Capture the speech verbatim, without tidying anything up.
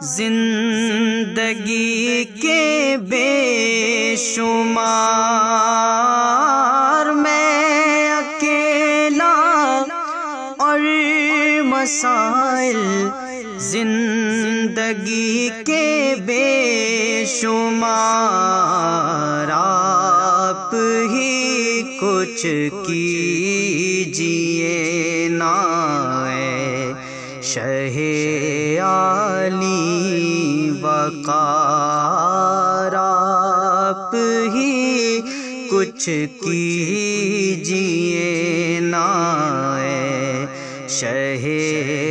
जिंदगी के बेशुमार मैं अकेला और मसाइल जिंदगी के बेशुमार आप ही कुछ कीजिए ना शहे आली वक़ार आप ही कुछ कीजिए ना शहे